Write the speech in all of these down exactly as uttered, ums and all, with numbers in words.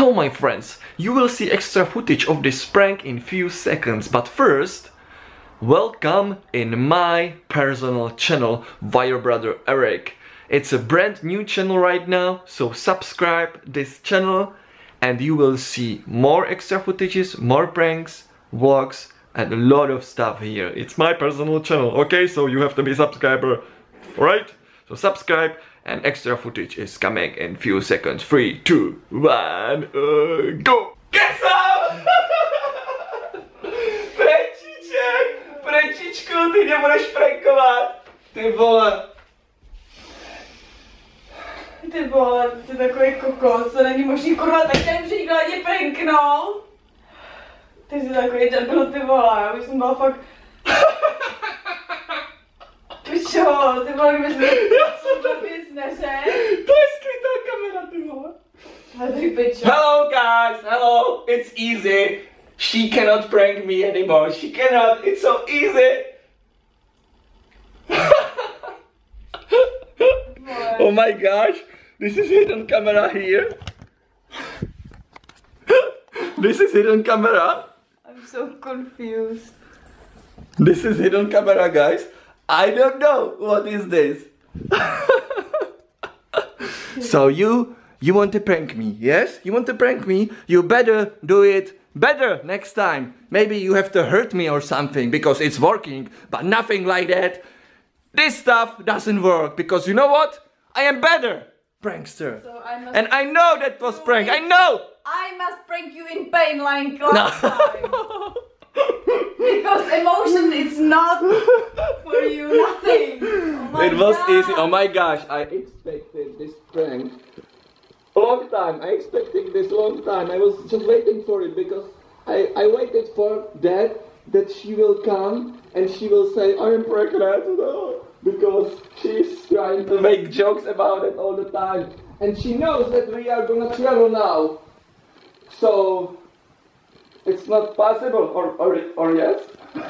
Hello my friends, you will see extra footage of this prank in few seconds, but first, welcome in my personal channel via brother Eric. It's a brand new channel right now, so subscribe this channel and you will see more extra footages, more pranks, vlogs and a lot of stuff here. It's my personal channel, okay? So you have to be a subscriber, right? So subscribe and extra footage is coming in few seconds. Three, two, one, uh, go! Get some! Prančiček! Prančičku, ty nebudeš prankovat! Ty vole! Ty vole, ty takový kokos, to není možný, kurva, tak tady může nikdo ani pranknout. Ty jsi takový debil, ty vole, já bych jsem byla fakt... Pičo, ty vole, kdybys mi to víc neřekl. To je skrytá kamera, ty vole. Tady pičo. Hello guys, hello, it's easy. She cannot prank me anymore, she cannot, it's so easy. Oh my gosh, this is hidden camera here. This is hidden camera. I'm so confused. This is hidden camera, guys. I don't know what is this. So you you want to prank me, yes? You want to prank me? You better do it better next time. Maybe you have to hurt me or something because it's working, but nothing like that. This stuff doesn't work because you know what? I am better prankster. So I must and I know that was prank. I know. I must prank you in pain like last no. time. Because emotion is not for you, nothing. Oh it was God. easy. Oh my gosh, I expected this prank a long time. I expected this long time. I was just waiting for it because I, I waited for that, that she will come and she will say, I am pregnant. No. Because she's trying to make jokes about it all the time. And she knows that we are gonna travel now. So it's not possible, or or or yes?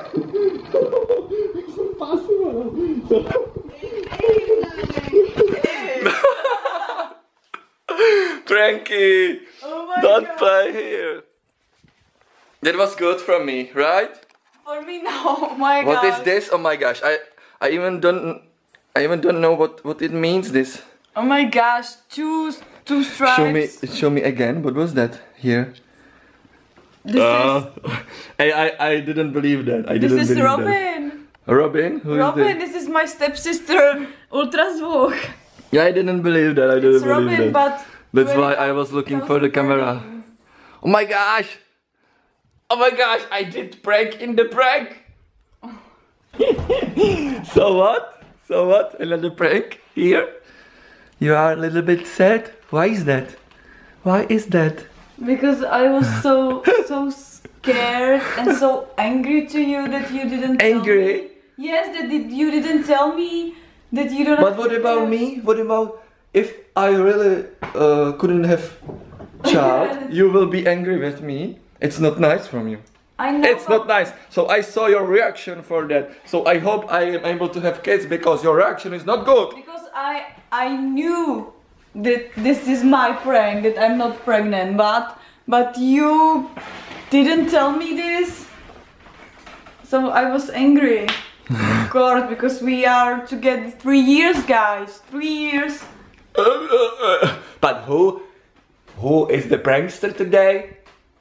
It's not possible. Pranky! Oh my Don't God. play here. That was good from me, right? For me, no. Oh my What God. is this? Oh my gosh! I I even don't I even don't know what what it means. This. Oh my gosh! Two two stripes. Show me show me again. What was that here? This Uh, is. I, I I didn't believe that. I This didn't is believe Robin. that. Robin? Who Robin, is this is my stepsister, Ultrazvuk. Yeah, I didn't believe that. I didn't It's believe Robin, that. but That's when why it I was looking comes for the to camera. pranking. Oh my gosh! Oh my gosh! I did prank in the prank. So what? So what? Another prank here. You are a little bit sad. Why is that? Why is that? Because I was so so scared and so angry to you that you didn't. Tell Angry? me. Yes, that did, you didn't tell me that you don't. But what about me? What about if I really uh, couldn't have child? You will be angry with me. It's not nice from you. I know. It's not nice. So I saw your reaction for that. So I hope I am able to have kids because your reaction is not good. Because I I knew that this is my prank, that I'm not pregnant, but but you didn't tell me this. So I was angry. Of course, because we are together three years, guys. Three years. But who, who is the prankster today?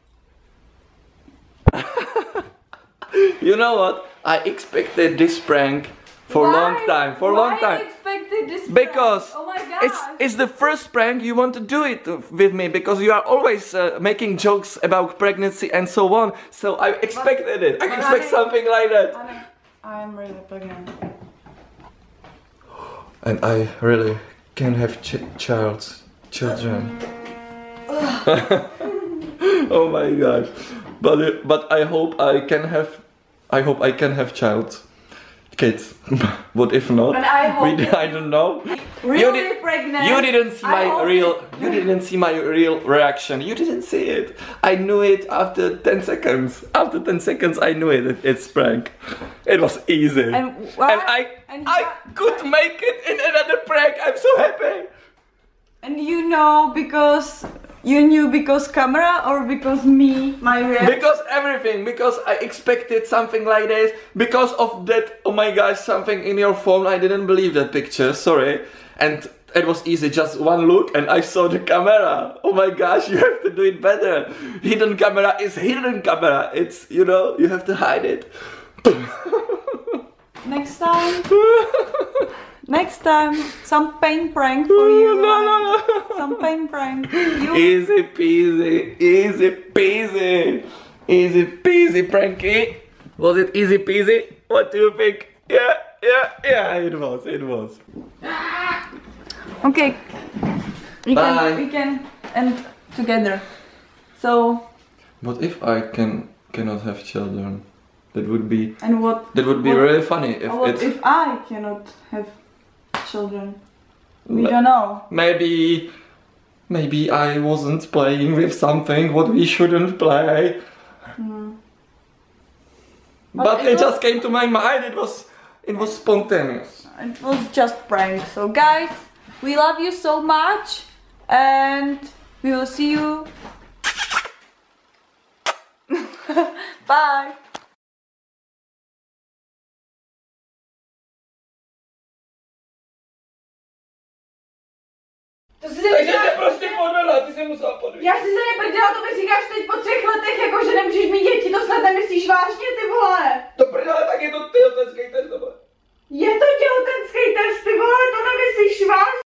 You know what? I expected this prank for a long time. For a long Why time. you expected this Because prank? Oh my God. it's it's the first prank you want to do it with me because you are always uh, making jokes about pregnancy and so on. So I expected it. I but expect I- something like that. I'm, I'm really pregnant. And I really can have ch child, children. Oh my gosh! But it, but I hope I can have, I hope I can have child, kids. What if not? And I hope we, I don't know. Really you did, pregnant. You didn't see I my hope real. it- You didn't see my real reaction. You didn't see it. I knew it after ten seconds. After ten seconds, I knew it. It's prank. It was easy. And why- And I, and I why- could make it in another prank. I'm so happy. And you know, because You knew because camera or because me, my reaction? Because everything, because I expected something like this, because of that, oh my gosh, something in your phone, I didn't believe that picture, sorry. And it was easy, just one look and I saw the camera. Oh my gosh, you have to do it better. Hidden camera is hidden camera. It's, you know, you have to hide it. Next time. Next time, some pain prank for you. No, no, no. Some pain prank. You... Easy peasy, easy peasy, easy peasy, Pranky. Was it easy peasy? What do you think? Yeah, yeah, yeah, it was, it was. Okay, we Bye. can we can end together. So. What if I can cannot have children? That would be. And what? That would be what, really funny if what it's. if I cannot have children? We don't know. Maybe, maybe I wasn't playing with something what we shouldn't play. Hmm. But, But it, it was- just came to my mind. It was, it was spontaneous. It was just prank. So guys, we love you so much, and we will see you. Bye. To si se Takže tě prostě podvedla, ty jsi musela podvědět. Já si se neprdila, to mi říkáš teď po třech letech, jako že nemůžeš mít děti, to snad nemyslíš vážně, ty vole. To prdele, tak je to těhotenský test, nebo? Je to těhotenský test, ty vole, to nemyslíš vážně.